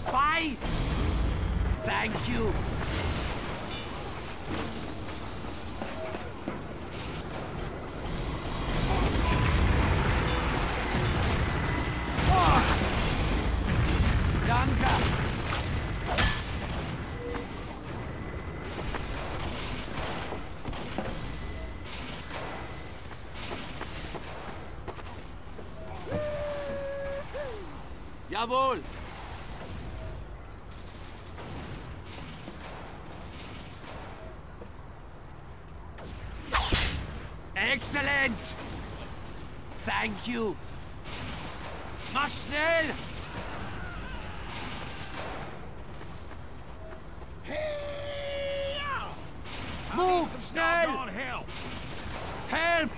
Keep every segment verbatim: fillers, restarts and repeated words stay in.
spy! Thank you. Oh. Danke. Jawohl! Excellent! Thank you! Mach schnell! Move! Schnell! Help! Help!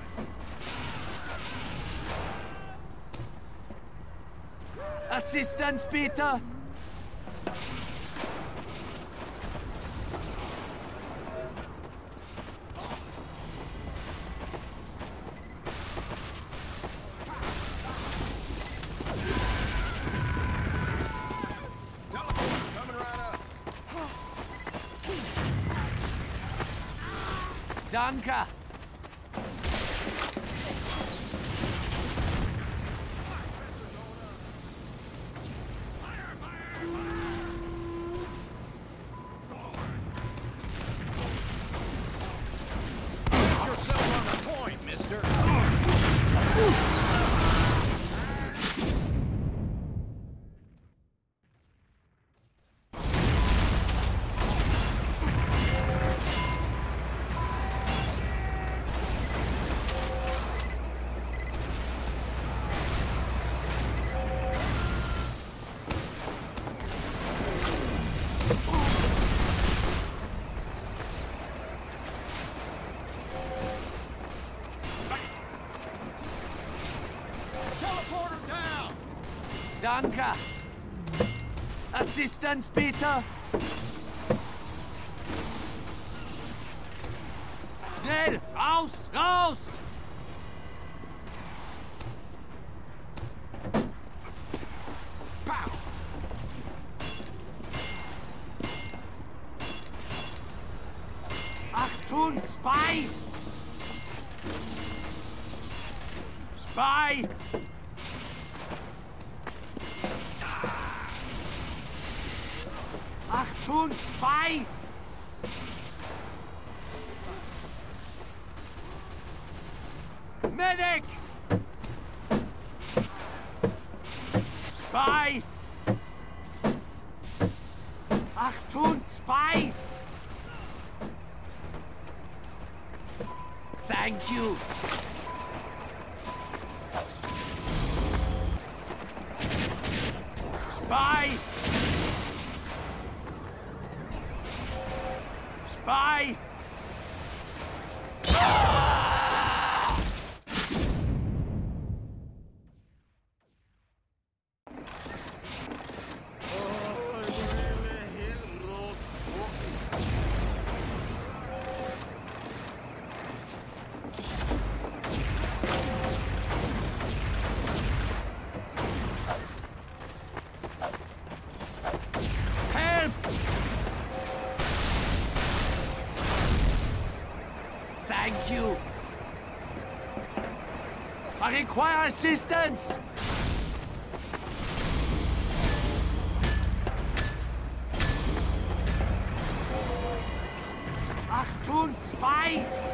Assistance, bitte! Coming right up. Danke! Get yourself on the point, mister. Teleporter down! Danke! Assistance, bitte! Schnell! Raus! Raus! Pow! Achtung! Spy! Spy! Achtung! Spy! Medic! Spy! Achtung! Spy! Thank you! Spy! Spy! Help! Thank you. I require assistance. Achtung, Spy!